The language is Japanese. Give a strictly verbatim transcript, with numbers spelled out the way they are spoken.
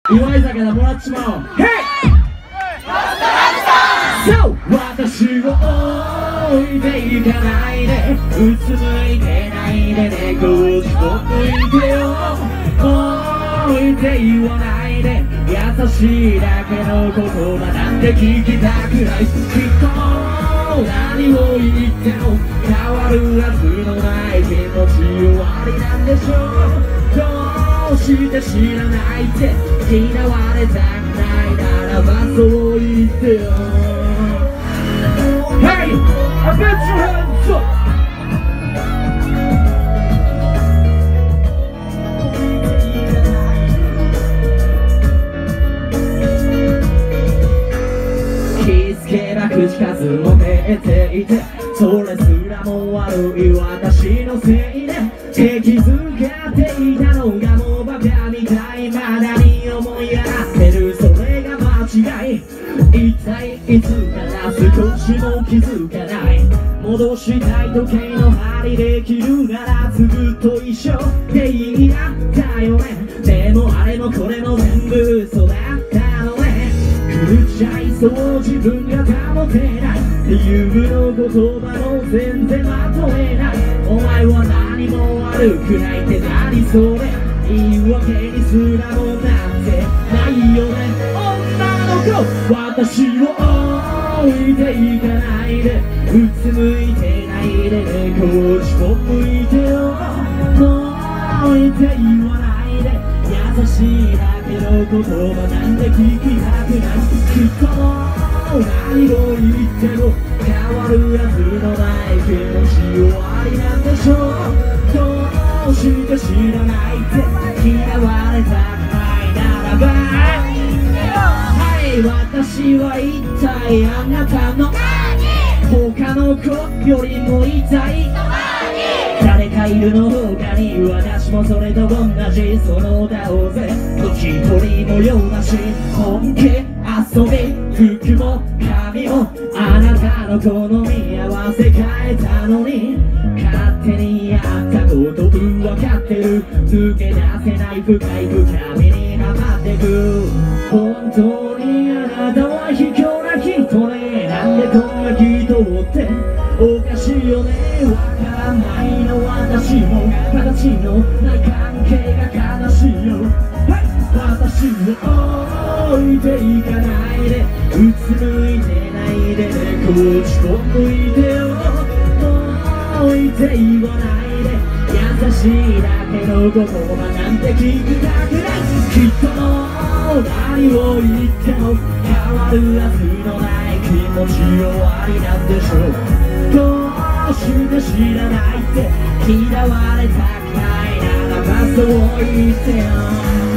祝い酒だもらっちまおう。ヘイそう私を置いていかないで、うつむいてないでね、こっちと向いてよ、置いて言わないで、優しいだけの言葉なんて聞きたくない。きっと何を言っても変わるはずのない気持ち終わりなんでしょう。どうして知らないって嫌われたくないならばそう言ってよ。 Hey! I bet your hands up! 気づけば口数も減っていて、それすらも悪い私のせいで、気づかっていたのがもうバカみたい。まだに思い上がってる、それが間違い。一体いつから少しも気づかない。戻したい時計の針で切るならずっと一緒って言い合ったよね。でもあれもこれも全部嘘だったのね。狂っちゃいそう自分が保てないっていうの言葉も全然まとえない。お前は何も悪くないって何それ、言い訳にすらもなってないよね。女の子私を置いていかないで、うつむいてないでね、こっちと向いてよ、置いて言わないで、優しいだけの言葉なんて聞きたくない。きっと何を言っても変わるはずのない気持ち終わりなんでしょう。どうして知らないって嫌われたくないならば、私は一体あなたの他の子よりも痛い誰かいるの他に、私もそれと同じその他大勢ど一人もようだし、本気遊び服も髪もあなたの好み合わせ変えたのに、勝手にやったこと分かってる、抜け出せない深い深みにはまってく。本当にあなたは卑怯な人ね、なんでこんな人っておかしいよね。わからないの私も形のない関係が悲しいよ。私を置いていかないで、うつむいてないでね、こっちと向いてよ、置いて言わないで、優しいだけの言葉なんて聞きたくない。きっと何を言っても変わるはずのない気持ち終わりなんでしょう。どうして知らないって嫌われたくないならばそう言ってよ。